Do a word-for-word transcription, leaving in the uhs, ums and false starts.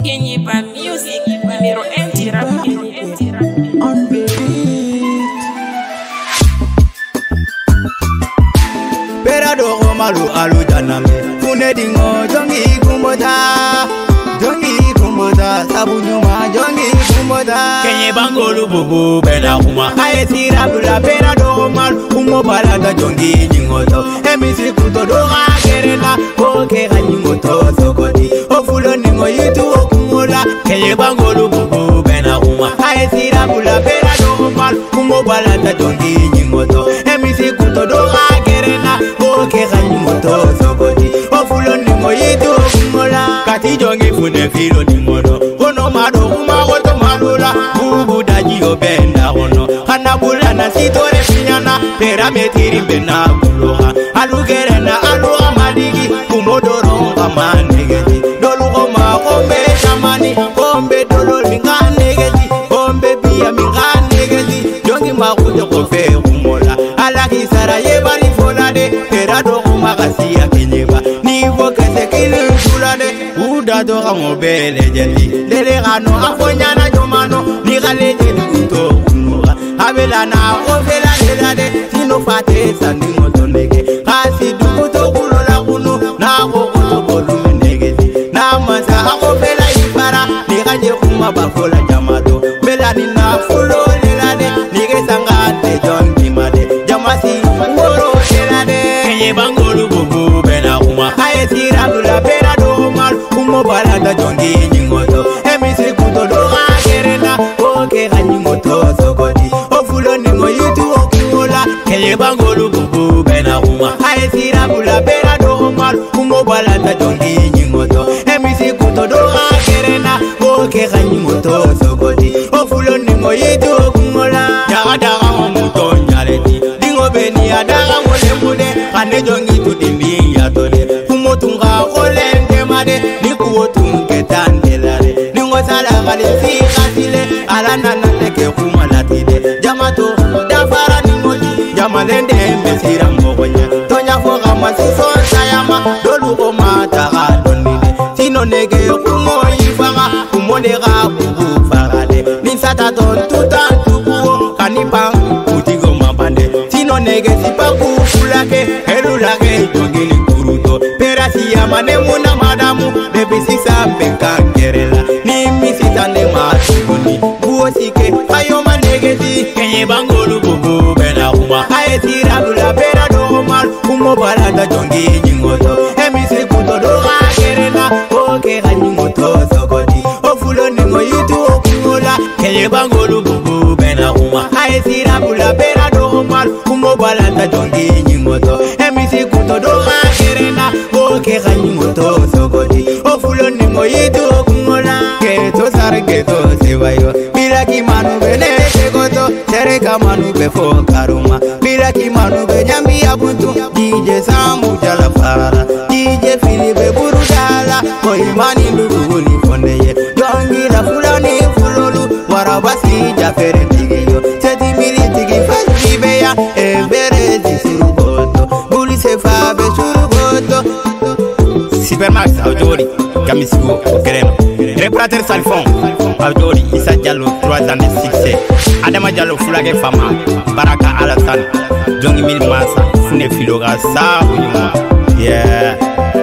Kenyipa music, Miro Entira, Miro Entira. On the beat. Perado malu alu janame, kune dingo jongi kumbota, jongi kumbota, sabunyuma jongi kumbota. Kenye bangolu bubu bena kuma. Aye tira bula perado malu kumo balada jongi jingoto. Emisi kuto doga kerela, oke kanyingoto sokoti. Ofulo ningo yitu okumula. Kenye bangolu bubu bena kuma. Aye tira bula perado malu kumo balada jongi jingoto. Emisi kuto doga kerela, oke kanyingoto sokoti. Ofulo ningo yitu okumula. Kati jongi fune filo ningono. Kono mado kuma koto malula. Bubu daji obenda hono. Hanabula na sitore pinyana. Pera metiri bena buloha. Alugere na aluga maligi. Kumodoro kama negeti. Dolu koma kombe shamani. Kombe dolo linga negeti. Kombe biya minga negeti. Jongi makujo kofe kumola. Alaki sara yeba ni folade. Pera do kuma kasi ya kenyeba. Nivo kese kili fulade. Uda do kamo bele jeli. Dele gano afonyana jomano. Nigale jeli kuto kumura. Abela na ofela lelade. Sino fate sandingo tonege. Kasi dukuto kulola kunu. Na kukuto kolu menegezi. Na masa ofela ifara. Nigaje kuma bakola jamato. Melani na fulo lelade. Nige sangate jongi made. Jamasi ngoro lelade. Kenye bangolu bubu bena kuma. Aye tira bula pera do mal. Kumo balada jongi jingoto. Emisi kuto doga kerena. Oke kanyingoto sokoti. Ofulo ningo yitu okumula. Kenye bangolu bubu bena kuma. Aye tira bula pera do mal. Kumo balada jongi jingoto. Emisi kuto doga kerena. Oke kanyingoto sokoti. Ofulo ningo yitu okumula. Daga daga mamuto nyaleti. Dingo beni ya daga mule mule. Kane jongi tudimbi ya tole. Kumotunga ole ntemade. Nikuo tunke tandelare. Ningo sala kali si kasile. Alana nateke kumalatide. Jamato dafara ningoti. Jamalende mbesira mwokonya. Tonya foga masiso sayama. Dolu koma taga donide. Sino nege kumo yifaga. Kumonega bubu fagade. Ninsata ton tutan tukuo. Kanipang utigo mapande. Sino nege sipa kufulake. Herulake jogini kuruto. Perasi ya mane muna madamu. Bebisi sampenka kerela. Nimi sitane matugoni. Buosike ayo manegezi. Kenye bangolu bubu bena kuma. Aye tira bula pera do mal. Kumo balada jongi jingoto. Emisi kuto doga kerela. Oke kanyingoto sokoti. Ofulo ningo yitu okumula. Kenye bangolu bubu bena kuma. Aye tira bula pera do mal. Kumo balada jongi jingoto. Emisi kuto doga kerela. Oke kanyingoto sokoti. Ofulo ningo yitu okumula. Keto sar keto sebayo. Bila kimanu bene sekoto. Tereka manu befo karuma. Bila kimanu be nyambi ya buntu. D J Samu jala fara. D J Filipe burudala. Ko imani ndugu ni fondeye. Jongi la fulani fulolu. Warabasi jafere tigeyo. Seti mili tigi fasi beya. Evere zisurugoto. Buli sefa be surugoto. Supermax Audori, Kamisigo, Greno. Réparateur Salfon, Audori, Issa Diallo, trois ans de succès. Adama Diallo, Fulage Fama, Baraka Alassane, Jongi Mil Massa, Fune Filoga, Sa, yeah.